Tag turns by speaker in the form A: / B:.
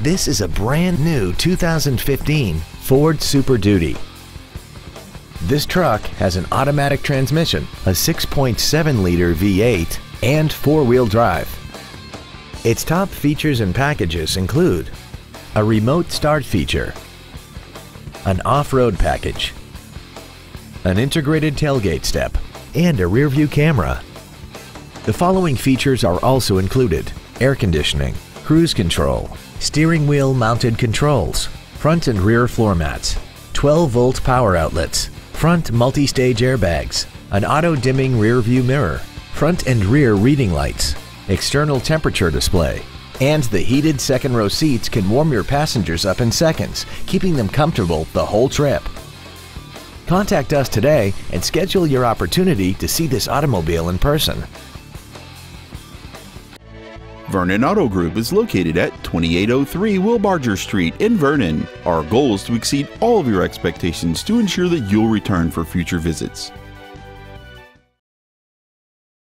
A: This is a brand new 2015 Ford Super Duty. This truck has an automatic transmission, a 6.7-liter V8, and four-wheel drive. Its top features and packages include a remote start feature, an off-road package, an integrated tailgate step, and a rear-view camera. The following features are also included: air conditioning, cruise control, steering wheel mounted controls, front and rear floor mats, 12-volt power outlets, front multi-stage airbags, an auto-dimming rear-view mirror, front and rear reading lights, external temperature display, and the heated second-row seats can warm your passengers up in seconds, keeping them comfortable the whole trip. Contact us today and schedule your opportunity to see this automobile in person.
B: Vernon Auto Group is located at 2803 Wilbarger Street in Vernon. Our goal is to exceed all of your expectations to ensure that you'll return for future visits.